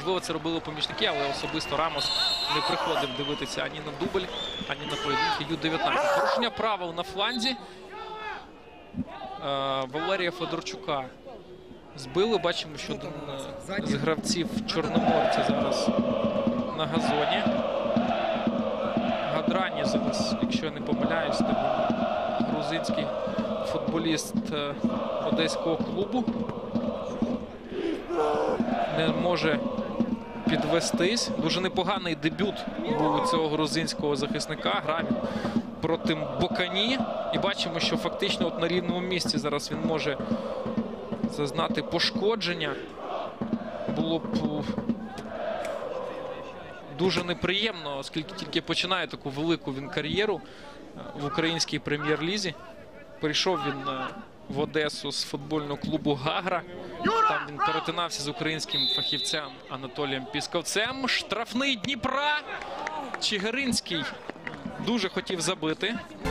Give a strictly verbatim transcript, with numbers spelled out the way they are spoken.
Можливо, це робили помічники, але особисто Рамос не приходив дивитися ані на дубль, ані на поєдинки ю дев'ятнадцять. Порушення правил на фланзі. Валерія Федорчука збили. Бачимо, що один з гравців Чорноморця зараз на газоні. Гадрані зараз, якщо я не помиляюсь, то грузинський футболіст одеського клубу. Не може підвестись. Дуже непоганий дебют був у цього грузинського захисника. Грав він проти Бокані. І бачимо, що фактично от на рівному місці зараз він може зазнати пошкодження. Було б дуже неприємно, оскільки тільки починає таку велику він кар'єру в українській прем'єр-лізі. Прийшов він в Одесу з футбольного клубу «Гагра». Там він перетинався з українським фахівцем Анатолієм Пісковцем. Штрафний Дніпра. Чигиринський дуже хотів забити.